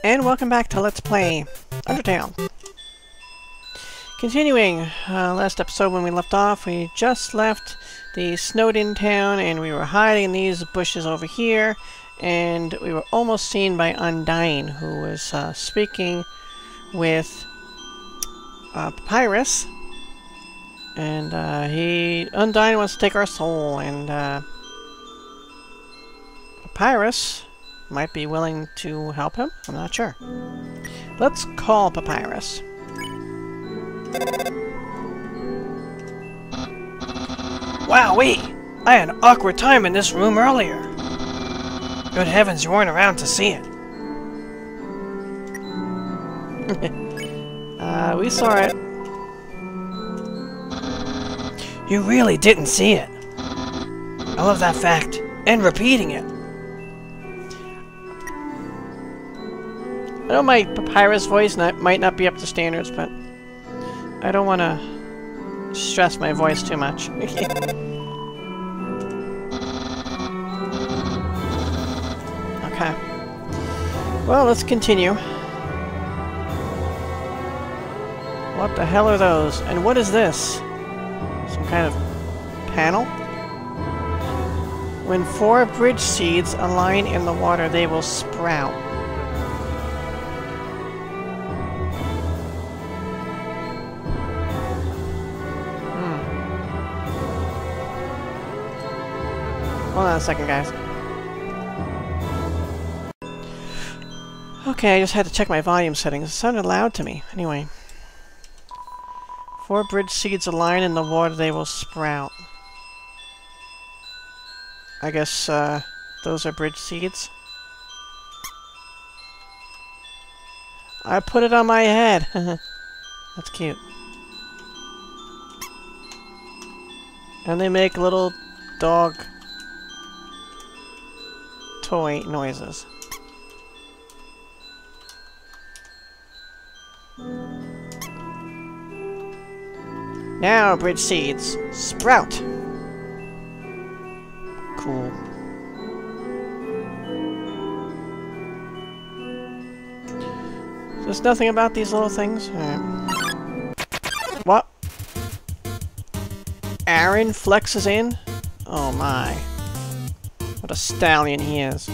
And welcome back to Let's Play Undertale. Continuing, last episode when we left off, we just left the snowed-in town and we were hiding in these bushes over here, and we were almost seen by Undyne, who was speaking with Papyrus, and Undyne wants to take our soul, and Papyrus might be willing to help him? I'm not sure. Let's call Papyrus. Wowee! I had an awkward time in this room earlier. Good heavens, you weren't around to see it. We saw it. You really didn't see it. I love that fact. And repeating it. I know my Papyrus voice might not be up to standards, but I don't want to stress my voice too much. Okay. Well, let's continue. What the hell are those? And what is this? Some kind of panel? When 4 bridge seeds align in the water, they will sprout. Hold on a second, guys. Okay, I just had to check my volume settings. It sounded loud to me. Anyway. 4 bridge seeds align in the water, they will sprout. I guess, those are bridge seeds. I put it on my head. That's cute. And they make little dog toy noises. Now, bridge seeds, sprout! Cool. There's nothing about these little things? What? Aaron flexes in? Oh my. What a stallion he is.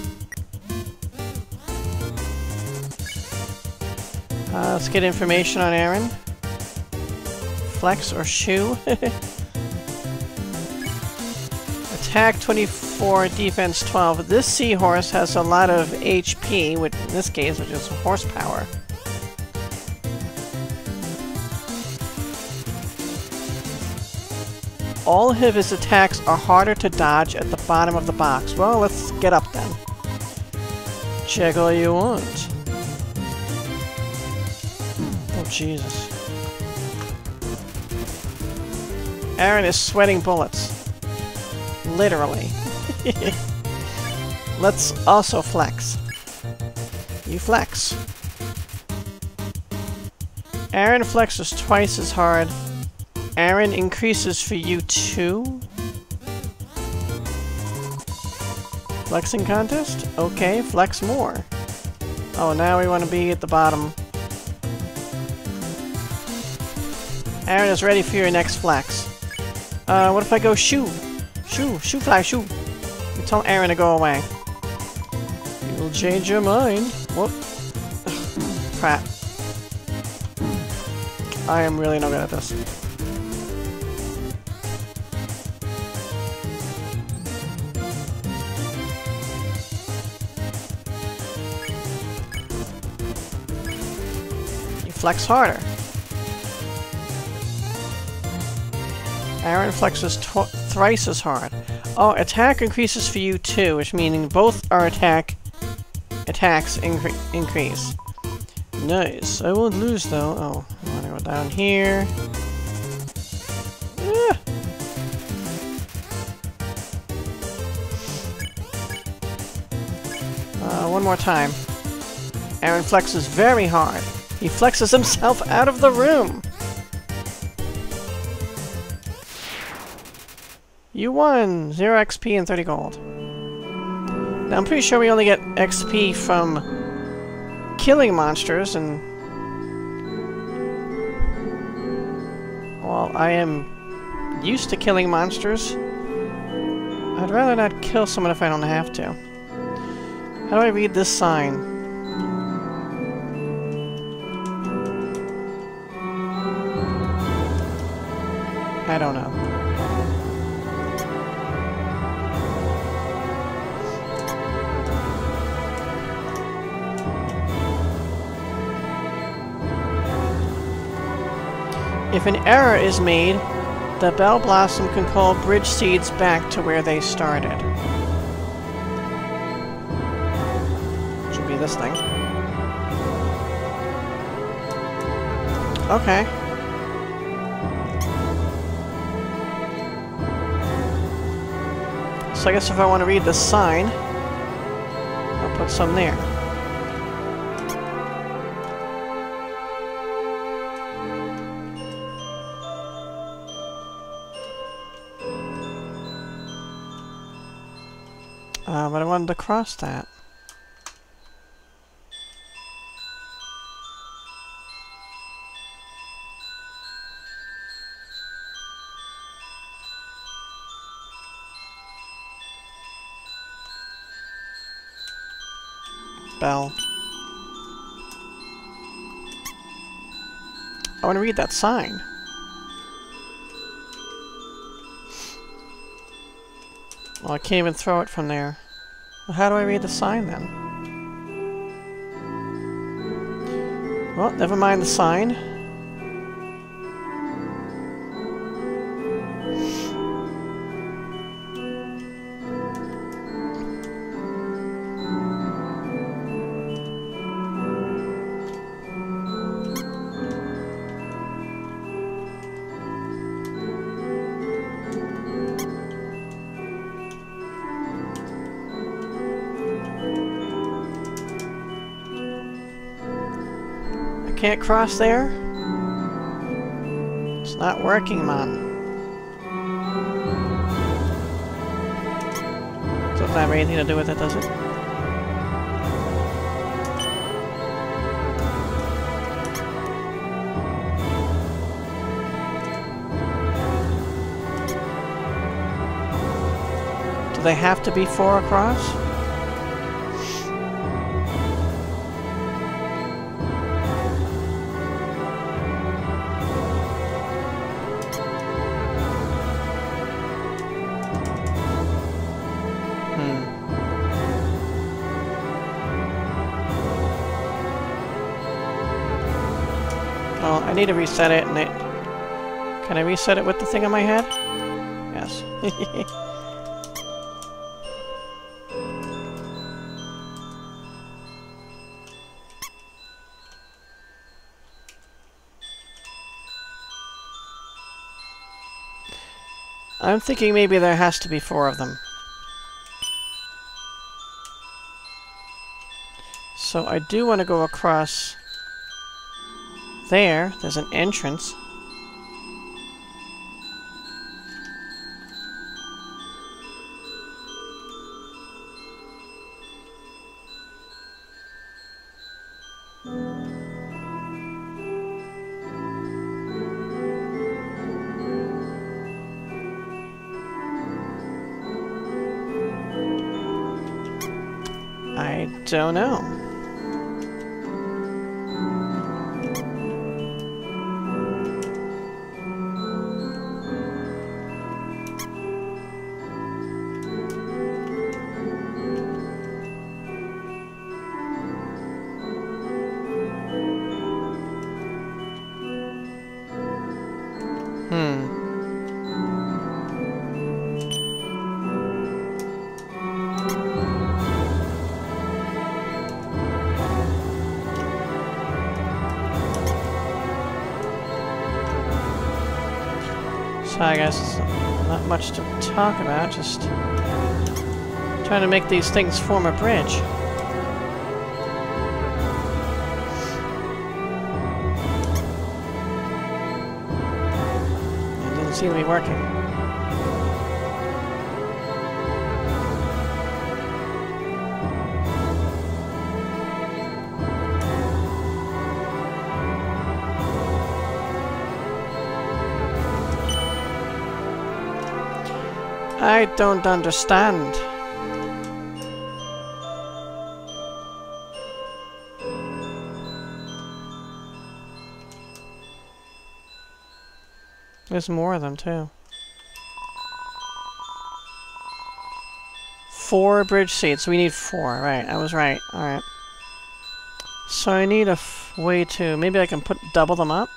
Let's get information on Aaron. Flex or shoe. Attack 24, defense 12. This seahorse has a lot of HP, which in this case, which is horsepower. All of his attacks are harder to dodge at the bottom of the box. Well, let's get up then. Check all you want. Oh, Jesus. Aaron is sweating bullets. Literally. Let's also flex. You flex. Aaron flexes twice as hard. Aaron increases for you too? Flexing contest? Okay, flex more. Oh, now we want to be at the bottom. Aaron is ready for your next flex. What if I go shoe? Shoe, fly, shoe. You tell Aaron to go away. You'll change your mind. Whoop. Crap. I am really no good at this. You flex harder. Aaron flexes thrice as hard. Oh, attack increases for you too, which meaning both our attacks increase. Nice. I won't lose though. Oh, I want to go down here. One more time. Aaron flexes very hard. He flexes himself out of the room. You won! 0 XP and 30 gold. Now, I'm pretty sure we only get XP from killing monsters, and... well, I am used to killing monsters. I'd rather not kill someone if I don't have to. How do I read this sign? I don't know. If an error is made, the Bell Blossom can call bridge seeds back to where they started. Should be this thing. Okay. So I guess if I want to read the sign, I'll put some there. But I wanted to cross that. Bell. I want to read that sign. Well, I can't even throw it from there. Well, how do I read the sign then? Well, never mind the sign. Can't cross there? It's not working, man. Doesn't have anything to do with it, does it? Do they have to be 4 across? Well, I need to reset it, and it... Can I reset it with the thing on my head? Yes. I'm thinking maybe there has to be 4 of them. So I do want to go across... There, there's an entrance. I don't know. So I guess not much to talk about, just trying to make these things form a bridge. It doesn't seem to be working. I don't understand. There's more of them, too. 4 bridge seats. We need 4. Right, I was right. Alright. So I need a way to... Maybe I can double them up?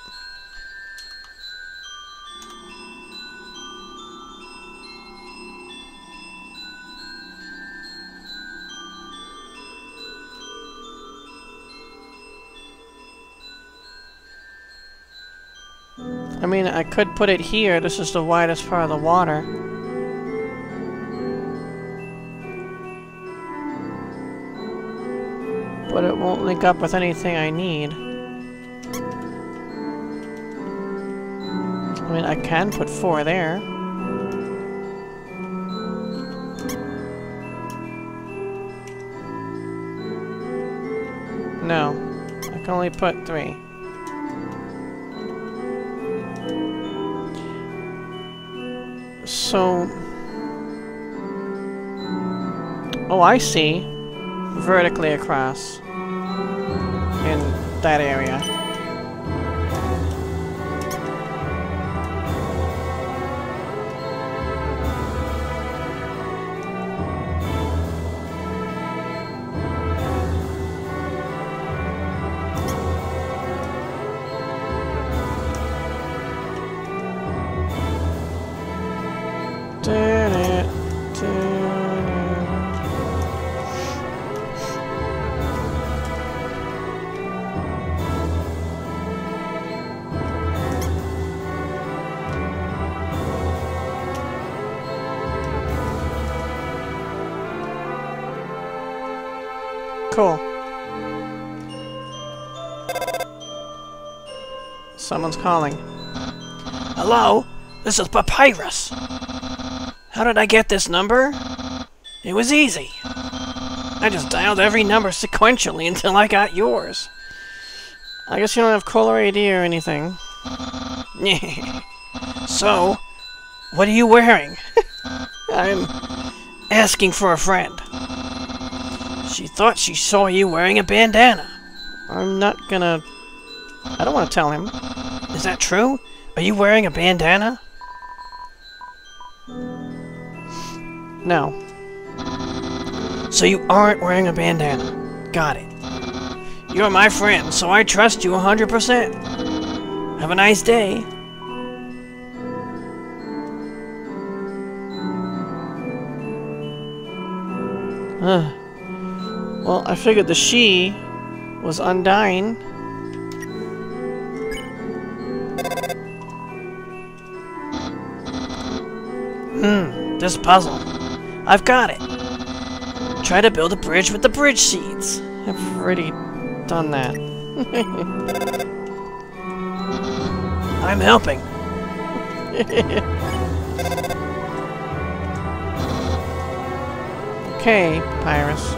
I mean, I could put it here. This is the widest part of the water. But it won't link up with anything I need. I mean, I can put 4 there. No. I can only put 3. So... Oh, I see. Vertically across. In that area. Cool. Someone's calling. Hello? This is Papyrus. How did I get this number? It was easy. I just dialed every number sequentially until I got yours. I guess you don't have caller ID or anything. So, what are you wearing? I'm asking for a friend. She thought she saw you wearing a bandana. I'm not gonna... I don't want to tell him. Is that true? Are you wearing a bandana? No. So you aren't wearing a bandana. Got it. You're my friend, so I trust you 100%. Have a nice day. Well, I figured the she was Undyne. This puzzle. I've got it. Try to build a bridge with the bridge seeds. I've already done that. I'm helping. Okay, Papyrus.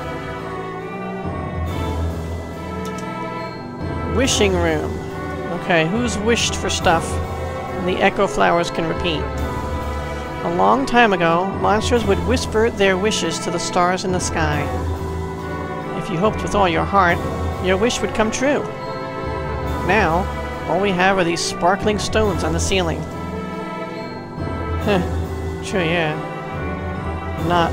Wishing room. Okay, who's wished for stuff? And the echo flowers can repeat. A long time ago, monsters would whisper their wishes to the stars in the sky. If you hoped with all your heart, your wish would come true. Now, all we have are these sparkling stones on the ceiling. Sure, yeah. Not.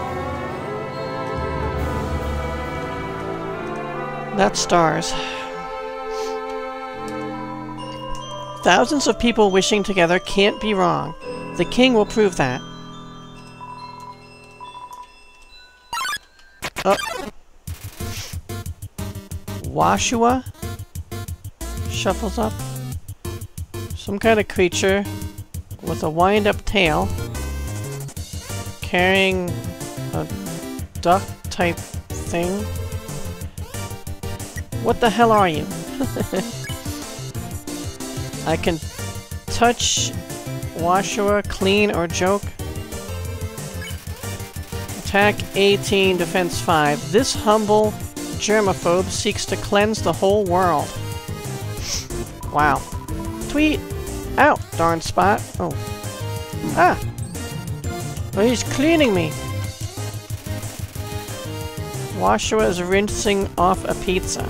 That's stars. Thousands of people wishing together can't be wrong. The king will prove that. Oh. Washua shuffles up. Some kind of creature with a wind-up tail carrying a duck-type thing. What the hell are you? I can touch Washua, clean, or joke. Attack 18, defense 5. This humble germaphobe seeks to cleanse the whole world. Wow. Tweet! Ow! Darn spot. Oh. Ah! Oh, he's cleaning me! Washua is rinsing off a pizza.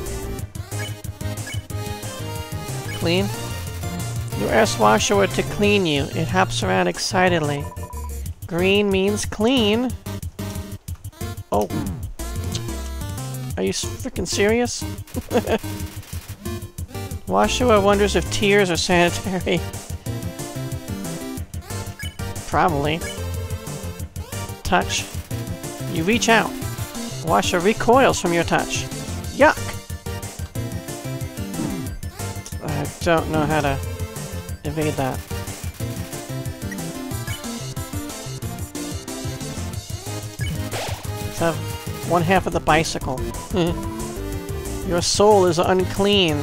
Clean? You ask Washua to clean you. It hops around excitedly. Green means clean. Oh. Are you freaking serious? Washua wonders if tears are sanitary. Probably. Touch. You reach out. Washua recoils from your touch. Yuck! I don't know how to evade that. Let's have one half of the bicycle. Your soul is unclean.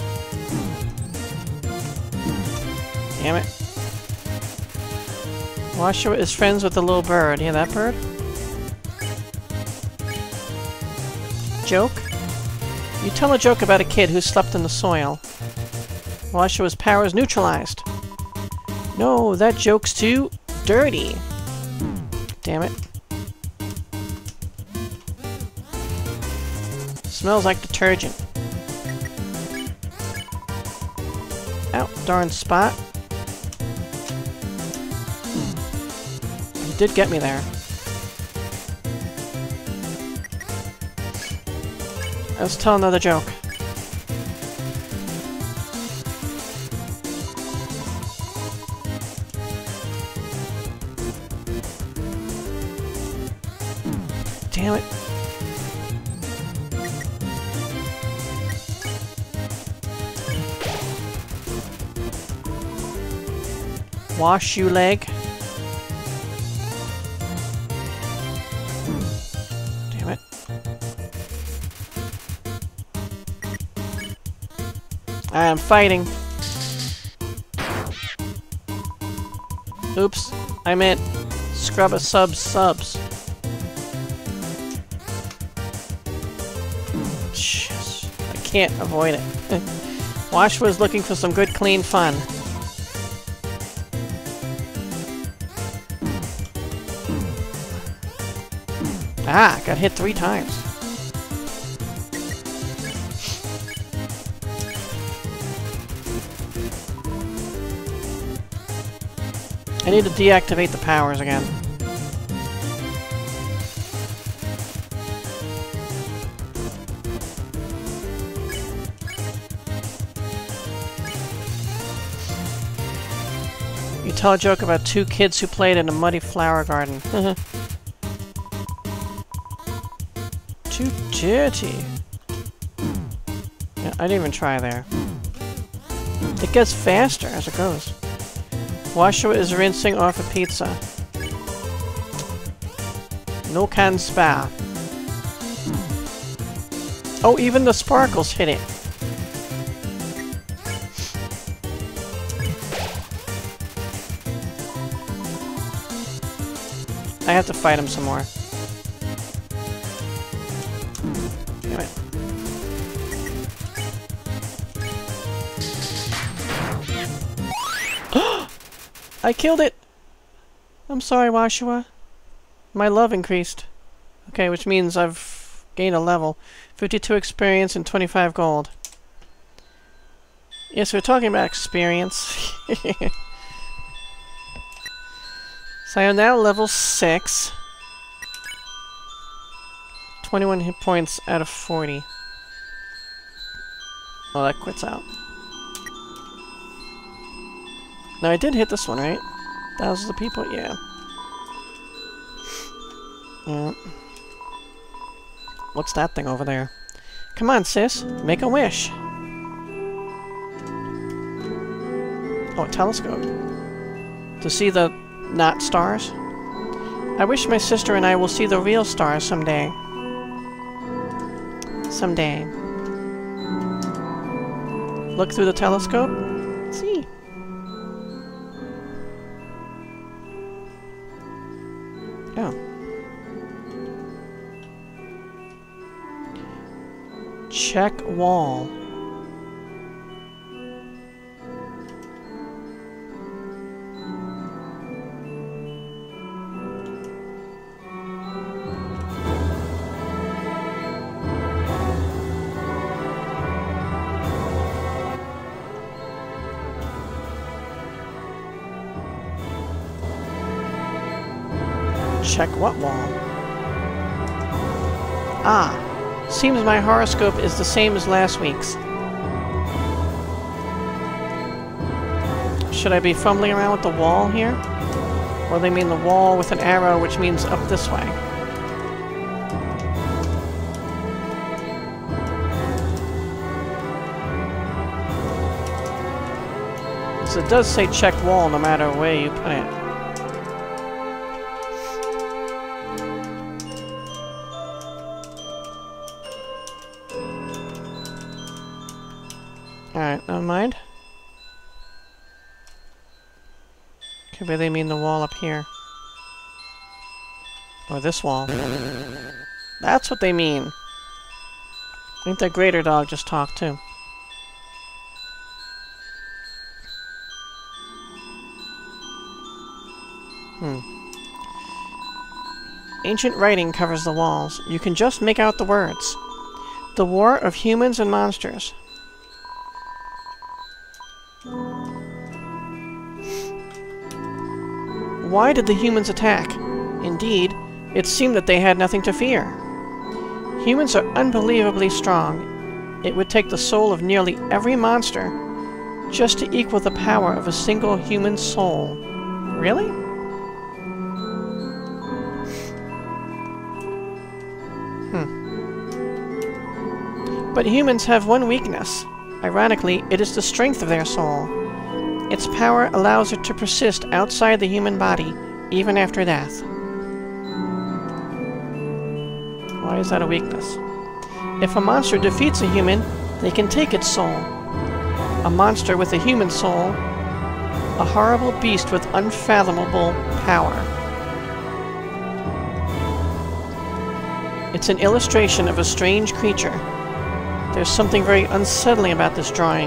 Damn it. Washua is friends with the little bird. Yeah, that bird? Joke? You tell a joke about a kid who slept in the soil. Washua's powers neutralized. No, that joke's too dirty. Damn it. Smells like detergent. Ow, darn spot. You did get me there. Let's tell another joke. Damn it. Wash you leg. Damn it. I'm fighting. Oops. I meant scrub a subs. I can't avoid it. Wash was looking for some good clean fun. Ah, got hit 3 times. I need to deactivate the powers again. You tell a joke about 2 kids who played in a muddy flower garden. Too dirty. Yeah, I didn't even try there. It gets faster as it goes. Washua is rinsing off a pizza. No can spa. Oh, even the sparkles hit it. I have to fight him some more. Damn it. I killed it! I'm sorry, Washua. My love increased. Okay, which means I've gained a level. 52 experience and 25 gold. Yes, we're talking about experience. So I am now level 6. 21 hit points out of 40. Oh, that quits out. Now I did hit this one, right? Thousands of people? Yeah. What's that thing over there? Come on, sis. Make a wish. Oh, a telescope. To see the not stars? I wish my sister and I will see the real stars someday. Someday. Look through the telescope? See. Oh. Check wall. Check what wall? Ah. Seems my horoscope is the same as last week's. Should I be fumbling around with the wall here? Or they mean the wall with an arrow, which means up this way. So it does say checked wall no matter where you put it. Alright, never mind. Maybe they mean the wall up here. Or this wall. That's what they mean. I think that greater dog just talked too. Ancient writing covers the walls. You can just make out the words. The war of humans and monsters. Why did the humans attack? Indeed, it seemed that they had nothing to fear. Humans are unbelievably strong. It would take the soul of nearly every monster just to equal the power of a single human soul. Really? But humans have one weakness. Ironically, it is the strength of their soul. Its power allows it to persist outside the human body, even after death. Why is that a weakness? If a monster defeats a human, they can take its soul. A monster with a human soul, a horrible beast with unfathomable power. It's an illustration of a strange creature. There's something very unsettling about this drawing.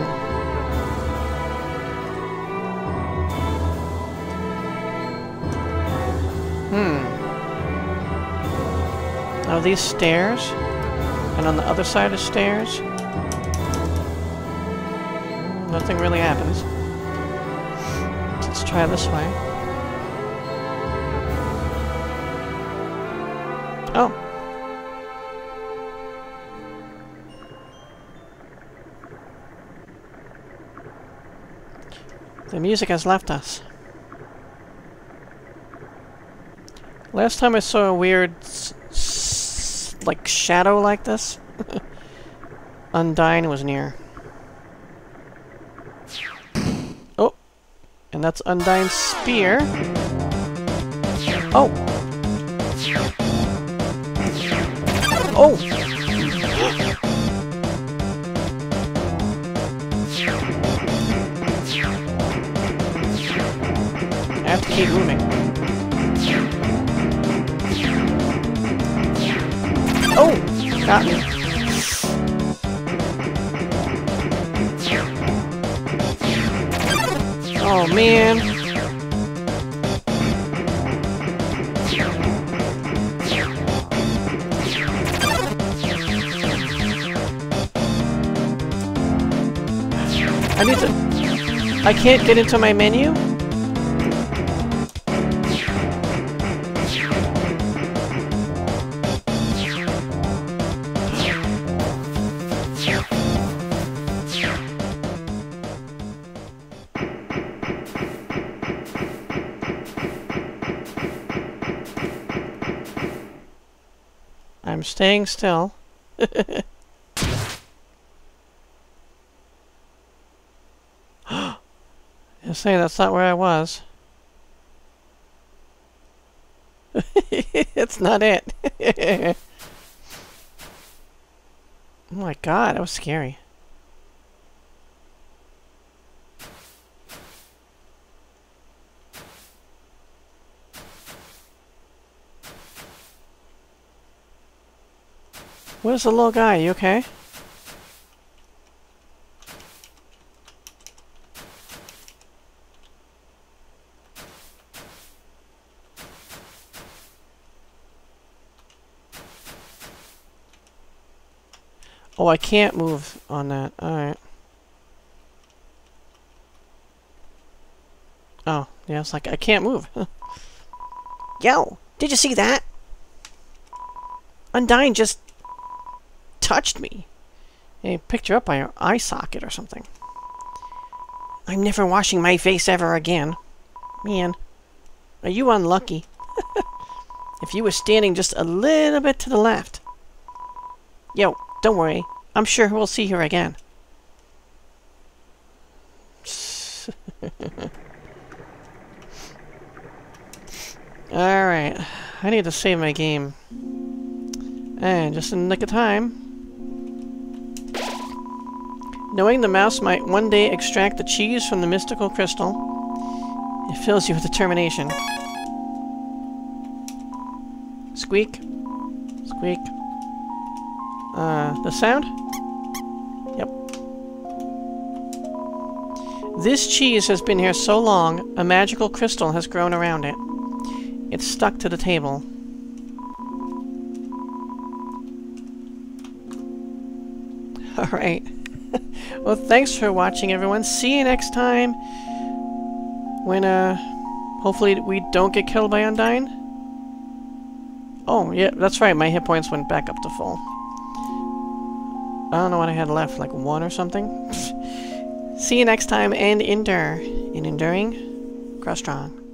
Now these stairs, and on the other side of stairs, nothing really happens. Let's try this way. Oh. The music has left us. Last time I saw a weird, like, shadow like this, Undyne was near. Oh! And that's Undyne's spear. Oh! Oh! I have to keep moving. Oh! Got me. Oh, man. I need to... I can't get into my menu? I'm staying still. You're saying that's not where I was. It's not it. Oh my god, that was scary. Where's the little guy? You okay? Oh, I can't move on that. Alright. Oh, yeah, it's like I can't move. Yo! Did you see that? Undyne just touched me. He picked her up by her eye socket or something. I'm never washing my face ever again. Man, are you unlucky? If you were standing just a little bit to the left. Yo, don't worry. I'm sure we'll see her again. Alright. I need to save my game. And just in the nick of time. Knowing the mouse might one day extract the cheese from the mystical crystal, it fills you with determination. Squeak. Squeak. The sound? Yep. This cheese has been here so long, a magical crystal has grown around it. It's stuck to the table. Alright. Well, thanks for watching, everyone. See you next time. When, hopefully we don't get killed by Undyne. Oh, yeah, that's right. My hit points went back up to full. I don't know what I had left, like 1 or something. See you next time, and endure. In enduring, grow strong.